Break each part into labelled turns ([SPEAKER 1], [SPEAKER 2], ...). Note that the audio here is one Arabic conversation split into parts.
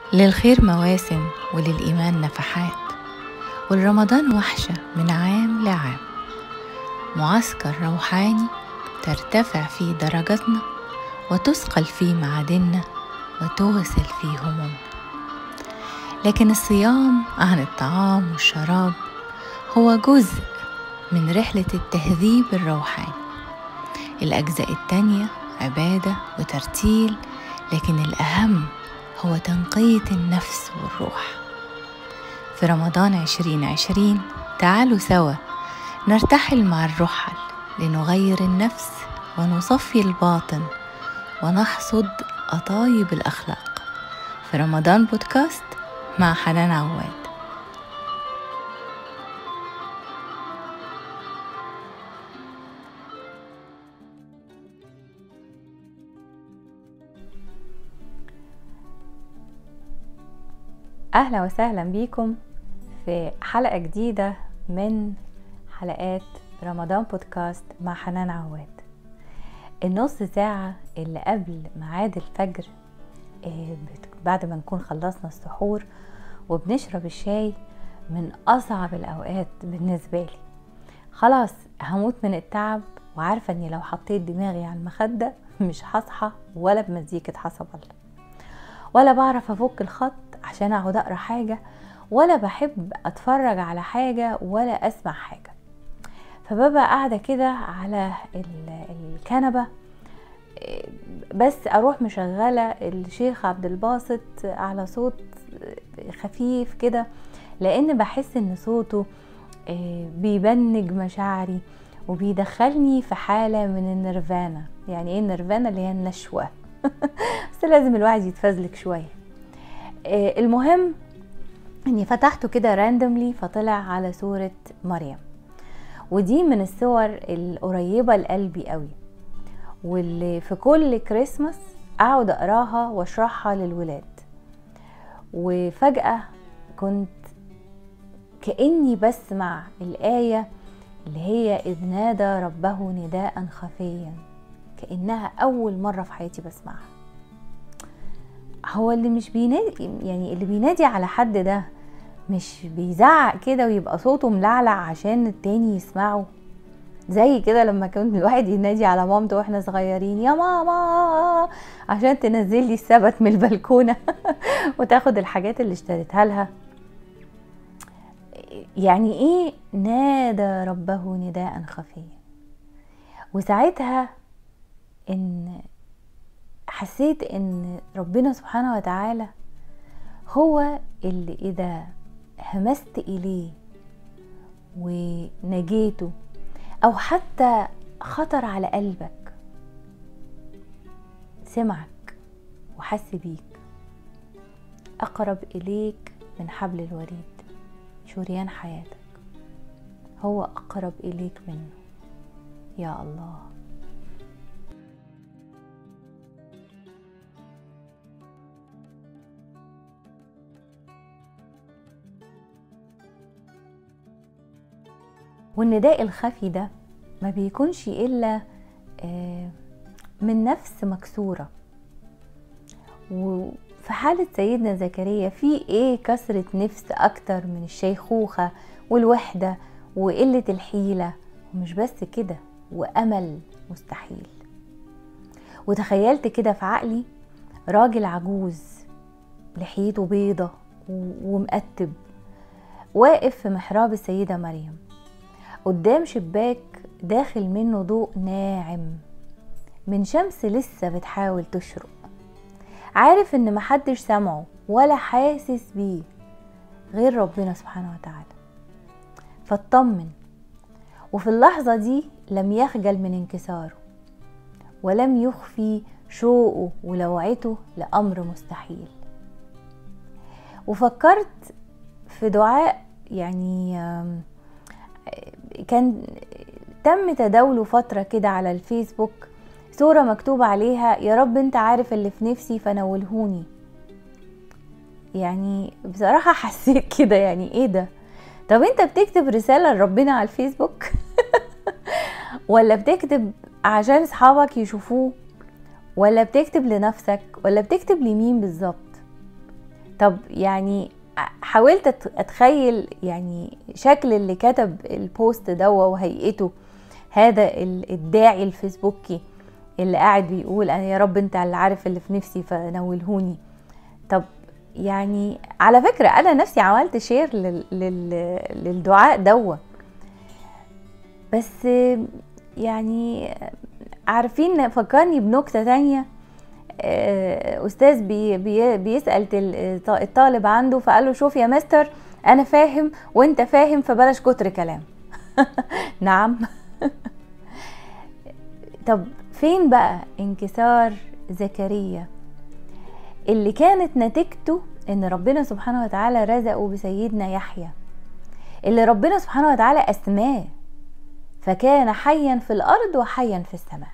[SPEAKER 1] للخير مواسم وللإيمان نفحات، والرمضان وحشة من عام لعام، معسكر روحاني ترتفع فيه درجاتنا وتثقل فيه معادننا وتغسل فيه همومنا. لكن الصيام عن الطعام والشراب هو جزء من رحلة التهذيب الروحاني. الأجزاء التانية عبادة وترتيل، لكن الأهم هو تنقية النفس والروح. في رمضان 2020 تعالوا سوا نرتحل مع الرحل لنغير النفس ونصفي الباطن ونحصد أطايب الأخلاق. في رمضان بودكاست مع حنان عواد. أهلا وسهلا بيكم في حلقة جديدة من حلقات رمضان بودكاست مع حنان عواد. النص ساعة اللي قبل ميعاد الفجر بعد ما نكون خلصنا السحور وبنشرب الشاي من أصعب الأوقات بالنسبة لي. خلاص هموت من التعب وعارفة أني لو حطيت دماغي على المخدة مش هصحى ولا بمزيكة حسب الله، ولا بعرف أفك الخط عشان أقعد أقرأ حاجة، ولا بحب أتفرج على حاجة ولا أسمع حاجة. فببقى قاعدة كده على الكنبة، بس أروح مشغلة الشيخ عبد الباسط على صوت خفيف كده، لأن بحس إن صوته بيبنج مشاعري وبيدخلني في حالة من النيرفانا. يعني إيه النيرفانا؟ اللي هي النشوة بس لازم الواحد يتفزلك شوية. المهم اني فتحته كده راندوملي فطلع على سورة مريم، ودي من الصور القريبة لقلبي قوي، واللي في كل كريسماس اقعد اقراها واشرحها للولاد. وفجأة كنت كأني بسمع الآية اللي هي إذ نادى ربه نداء خفيا، كأنها أول مرة في حياتي بسمعها. هو اللي مش بينادي، يعني اللي بينادي على حد ده مش بيزعق كده ويبقى صوته ملعلع عشان التاني يسمعه؟ زي كده لما كنت الواحد ينادي على مامته واحنا صغيرين، يا ماما، عشان تنزل لي السبت من البلكونة وتاخد الحاجات اللي اشتريتها لها. يعني ايه نادى ربه نداء خفيا؟ وساعتها حسيت ان ربنا سبحانه وتعالى هو اللي اذا همست اليه ونجيته او حتى خطر على قلبك سمعك وحس بيك، اقرب اليك من حبل الوريد شريان حياتك، هو اقرب اليك منه. يا الله. والنداء الخفي ده ما بيكونش إلا من نفس مكسورة. وفي حالة سيدنا زكريا في ايه كسرة نفس اكتر من الشيخوخة والوحدة وقلة الحيلة، ومش بس كده، وامل مستحيل. وتخيلت كده في عقلي راجل عجوز لحيته بيضة ومقتب واقف في محراب السيدة مريم قدام شباك داخل منه ضوء ناعم من شمس لسه بتحاول تشرق، عارف ان محدش سمعه ولا حاسس بيه غير ربنا سبحانه وتعالى. فاطمن، وفي اللحظة دي لم يخجل من انكساره ولم يخفي شوقه ولوعته لأمر مستحيل. وفكرت في دعاء يعني كان تم تداوله فترة كده على الفيسبوك، صورة مكتوب عليها يا رب انت عارف اللي في نفسي فنولهوني. يعني بصراحة حسيت كده، يعني ايه ده؟ طب انت بتكتب رسالة لربنا على الفيسبوك ولا بتكتب عشان اصحابك يشوفوه، ولا بتكتب لنفسك، ولا بتكتب لمين بالظبط؟ طب يعني حاولت اتخيل يعني شكل اللي كتب البوست ده وهيئته، هذا الداعي الفيسبوكي اللي قاعد بيقول انا يا رب انت اللي عارف اللي في نفسي فنولهوني. طب يعني على فكرة انا نفسي عملت شير للدعاء دوا، بس يعني عارفين فكرني بنكتة تانية. استاذ بيسأل الطالب عنده، فقال له شوف يا مستر انا فاهم وانت فاهم فبلاش كتر كلام. نعم. طب فين بقى انكسار زكريا اللي كانت نتيجته ان ربنا سبحانه وتعالى رزقه بسيدنا يحيى، اللي ربنا سبحانه وتعالى اسماه فكان حيا في الارض وحيا في السماء.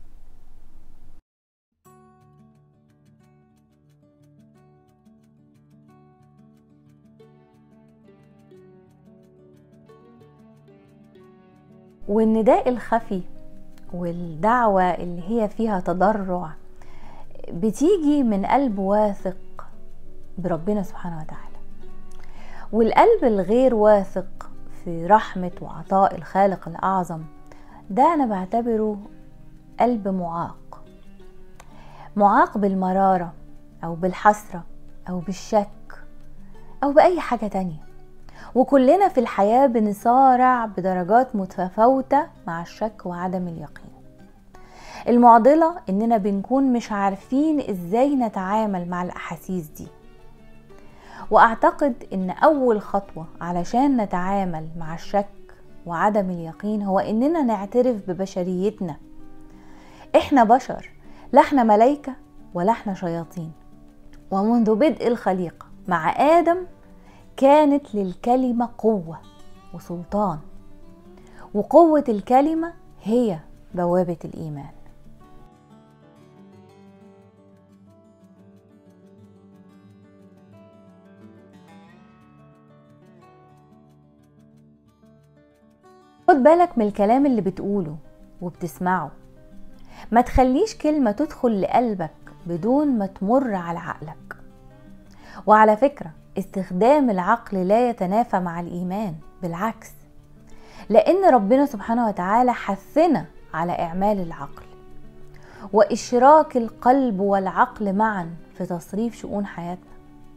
[SPEAKER 1] والنداء الخفي والدعوة اللي هي فيها تضرع بتيجي من قلب واثق بربنا سبحانه وتعالى. والقلب الغير واثق في رحمة وعطاء الخالق الأعظم ده أنا بعتبره قلب معاق، معاق بالمرارة أو بالحسرة أو بالشك أو بأي حاجة تانية. وكلنا في الحياة بنصارع بدرجات متفاوتة مع الشك وعدم اليقين. المعضلة إننا بنكون مش عارفين إزاي نتعامل مع الأحاسيس دي. وأعتقد إن أول خطوة علشان نتعامل مع الشك وعدم اليقين هو إننا نعترف ببشريتنا. إحنا بشر، لا إحنا ملايكة ولا إحنا شياطين. ومنذ بدء الخليقة مع آدم كانت للكلمة قوة وسلطان، وقوة الكلمة هي بوابة الإيمان. خد بالك من الكلام اللي بتقوله وبتسمعه، ما تخليش كلمة تدخل لقلبك بدون ما تمر على عقلك. وعلى فكرة استخدام العقل لا يتنافى مع الإيمان، بالعكس، لأن ربنا سبحانه وتعالى حثنا على إعمال العقل وإشراك القلب والعقل معا في تصريف شؤون حياتنا.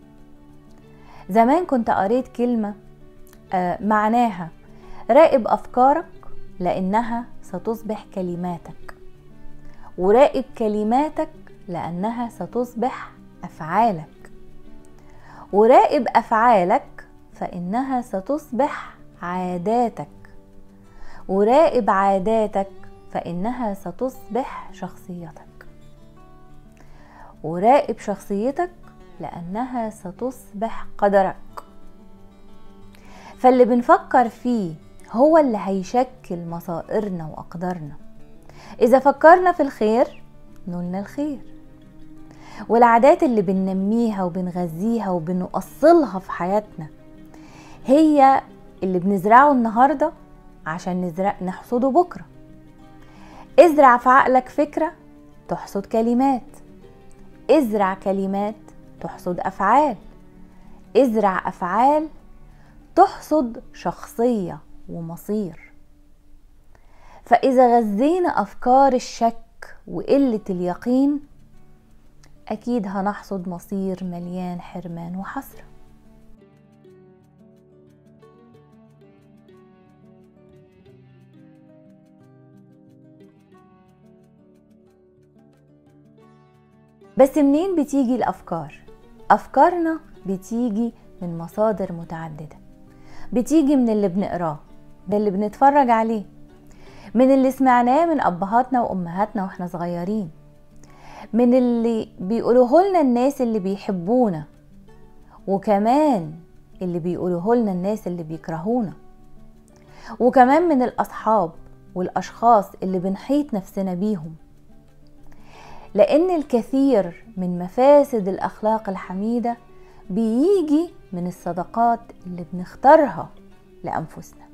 [SPEAKER 1] زمان كنت قريت كلمة معناها راقب أفكارك لأنها ستصبح كلماتك، وراقب كلماتك لأنها ستصبح أفعالك، وراقب أفعالك فإنها ستصبح عاداتك، وراقب عاداتك فإنها ستصبح شخصيتك، وراقب شخصيتك لأنها ستصبح قدرك. فاللي بنفكر فيه هو اللي هيشكل مصائرنا وأقدارنا. إذا فكرنا في الخير نلنا الخير، والعادات اللي بننميها وبنغذيها وبنؤصلها في حياتنا هي اللي بنزرعه النهاردة عشان نحصده بكرة. ازرع في عقلك فكرة تحصد كلمات، ازرع كلمات تحصد أفعال، ازرع أفعال تحصد شخصية ومصير. فإذا غذينا أفكار الشك وقلة اليقين أكيد هنحصد مصير مليان حرمان وحسرة. بس منين بتيجي الأفكار؟ أفكارنا بتيجي من مصادر متعددة، بتيجي من اللي بنقراه، من اللي بنتفرج عليه، من اللي سمعناه من أبهاتنا وأمهاتنا وإحنا صغيرين، من اللي بيقولوه لنا الناس اللي بيحبونا، وكمان اللي بيقولوه لنا الناس اللي بيكرهونا، وكمان من الأصحاب والأشخاص اللي بنحيط نفسنا بيهم. لأن الكثير من مفاسد الأخلاق الحميدة بيجي من الصداقات اللي بنختارها لأنفسنا.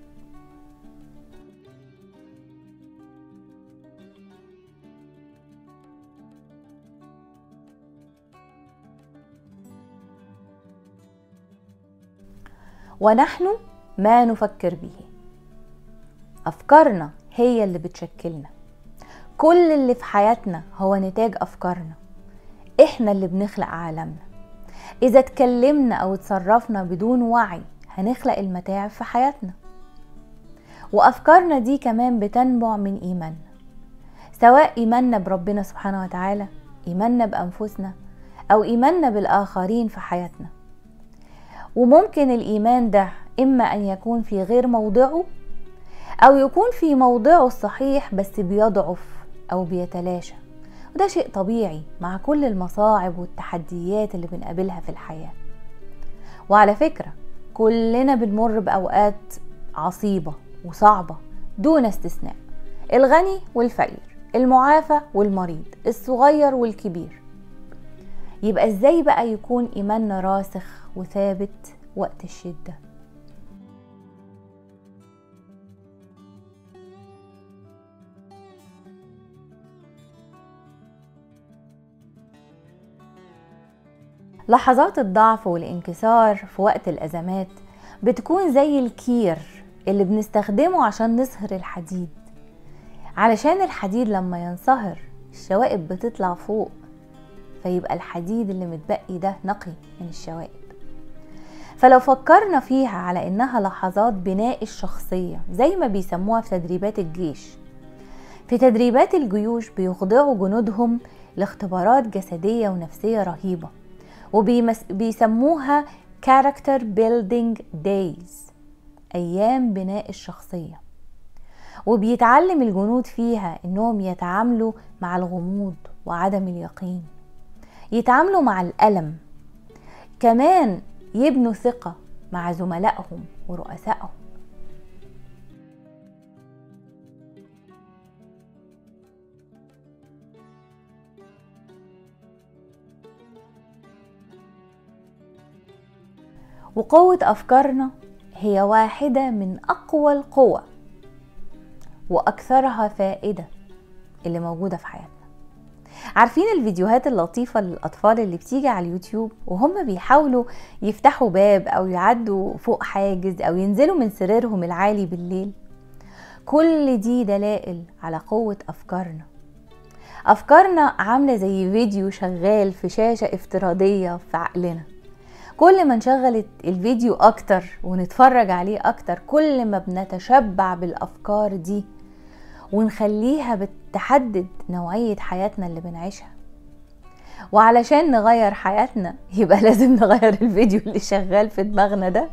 [SPEAKER 1] ونحن ما نفكر به. أفكارنا هي اللي بتشكلنا. كل اللي في حياتنا هو نتاج أفكارنا. إحنا اللي بنخلق عالمنا. إذا اتكلمنا أو اتصرفنا بدون وعي هنخلق المتاعب في حياتنا. وأفكارنا دي كمان بتنبع من إيماننا، سواء إيماننا بربنا سبحانه وتعالى، إيماننا بأنفسنا، أو إيماننا بالآخرين في حياتنا. وممكن الإيمان ده إما أن يكون في غير موضعه، أو يكون في موضعه الصحيح بس بيضعف أو بيتلاشى. وده شيء طبيعي مع كل المصاعب والتحديات اللي بنقابلها في الحياة. وعلى فكرة كلنا بنمر بأوقات عصيبة وصعبة دون استثناء، الغني والفقير، المعافى والمريض، الصغير والكبير. يبقى ازاي بقى يكون إيماننا راسخ وثابت وقت الشدة؟ لحظات الضعف والانكسار في وقت الأزمات بتكون زي الكير اللي بنستخدمه عشان نصهر الحديد، علشان الحديد لما ينصهر الشوائب بتطلع فوق، فيبقى الحديد اللي متبقي ده نقي من الشوائب. فلو فكرنا فيها على إنها لحظات بناء الشخصية زي ما بيسموها في تدريبات الجيش، في تدريبات الجيوش بيخضعوا جنودهم لاختبارات جسدية ونفسية رهيبة، وبيسموها character building days، أيام بناء الشخصية. وبيتعلم الجنود فيها إنهم يتعاملوا مع الغموض وعدم اليقين، يتعاملوا مع الألم، كمان يبنوا ثقة مع زملائهم ورؤسائهم. وقوة أفكارنا هي واحدة من أقوى القوى وأكثرها فائدة اللي موجودة في حياتنا. عارفين الفيديوهات اللطيفة للأطفال اللي بتيجي على اليوتيوب وهم بيحاولوا يفتحوا باب أو يعدوا فوق حاجز أو ينزلوا من سريرهم العالي بالليل؟ كل دي دلائل على قوة أفكارنا. أفكارنا عاملة زي فيديو شغال في شاشة افتراضية في عقلنا. كل ما نشغل الفيديو أكتر ونتفرج عليه أكتر، كل ما بنتشبع بالأفكار دي ونخليها بتحدد نوعية حياتنا اللي بنعيشها. وعلشان نغير حياتنا يبقى لازم نغير الفيديو اللي شغال في دماغنا ده.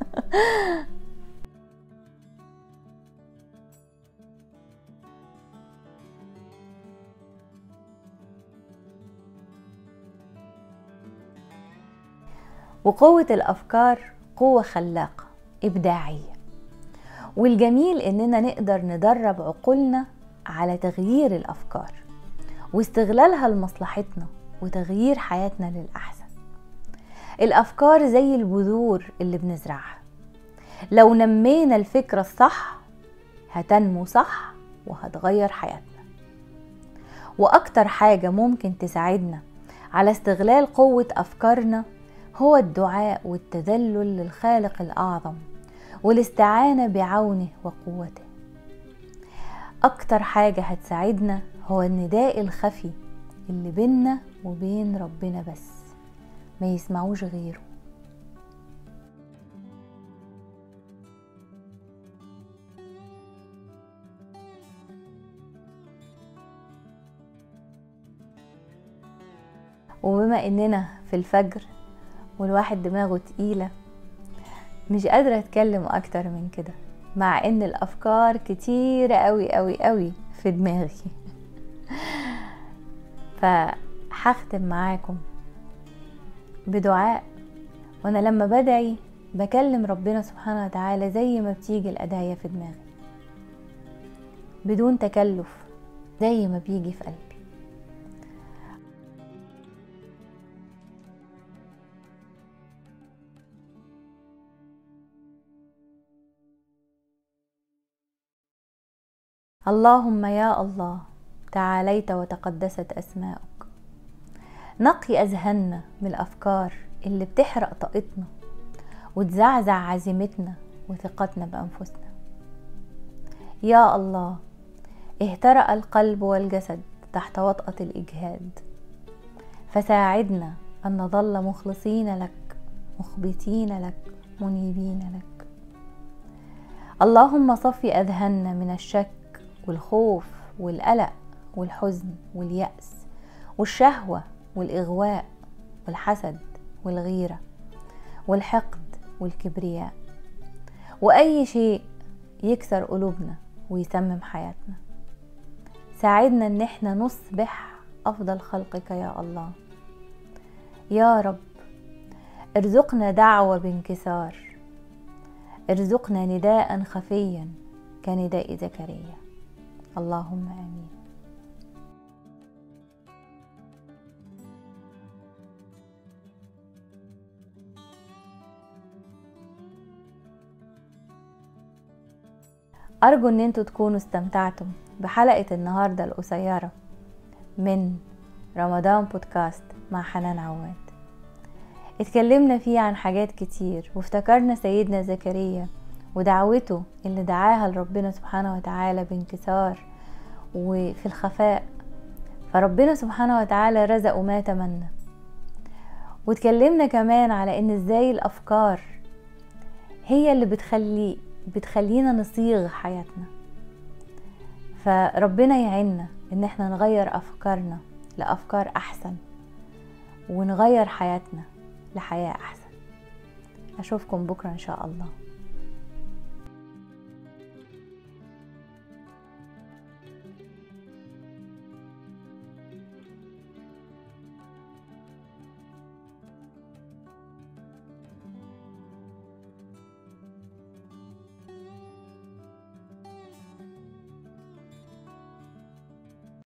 [SPEAKER 1] وقوة الأفكار قوة خلاقة إبداعية، والجميل إننا نقدر ندرب عقولنا على تغيير الأفكار واستغلالها لمصلحتنا وتغيير حياتنا للأحسن. الأفكار زي البذور اللي بنزرعها، لو نمينا الفكرة الصح هتنمو صح وهتغير حياتنا. وأكتر حاجة ممكن تساعدنا على استغلال قوة أفكارنا هو الدعاء والتذلل للخالق الأعظم والاستعانة بعونه وقوته. أكتر حاجة هتساعدنا هو النداء الخفي اللي بيننا وبين ربنا بس، ما يسمعوش غيره. وبما إننا في الفجر والواحد دماغه تقيلة، مش قادرة أتكلم أكتر من كده، مع إن الأفكار كتيرة قوي قوي قوي في دماغي. فهختم معاكم بدعاء، وأنا لما بدعي بكلم ربنا سبحانه وتعالى زي ما بتيجي الأدعية في دماغي، بدون تكلف، زي ما بيجي في قلبي. اللهم يا الله، تعاليت وتقدست أسماؤك، نقي أذهاننا من الأفكار اللي بتحرق طاقتنا وتزعزع عزيمتنا وثقتنا بأنفسنا. يا الله، اهترأ القلب والجسد تحت وطأة الإجهاد، فساعدنا أن نظل مخلصين لك، مخبتين لك، منيبين لك. اللهم صفي أذهاننا من الشك والخوف والقلق والحزن واليأس والشهوة والإغواء والحسد والغيرة والحقد والكبرياء، وأي شيء يكسر قلوبنا ويسمم حياتنا. ساعدنا ان احنا نصبح أفضل خلقك يا الله. يا رب، ارزقنا دعوة بانكسار، ارزقنا نداء خفيا كنداء زكريا. اللهم آمين. أرجو أن انتوا تكونوا استمتعتم بحلقة النهاردة القصيرة من رمضان بودكاست مع حنان عواد. اتكلمنا فيه عن حاجات كتير، وافتكرنا سيدنا زكريا ودعوته اللي دعاها لربنا سبحانه وتعالى بانكسار وفي الخفاء، فربنا سبحانه وتعالى رزقه ما تمنى. واتكلمنا كمان على ان ازاي الأفكار هي اللي بتخلينا نصيغ حياتنا، فربنا يعيننا ان احنا نغير افكارنا لافكار احسن، ونغير حياتنا لحياة احسن. اشوفكم بكرة ان شاء الله.